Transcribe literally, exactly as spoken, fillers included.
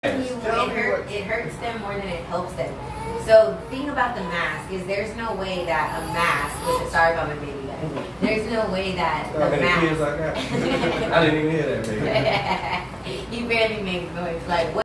You, it, hurt, it hurts them more than it helps them. So the thing about the mask is there's no way that a mask, with a sorry about my baby guys, there's no way that the okay, mask. Kids like that. I didn't even hear that, baby. He barely makes noise. Like what?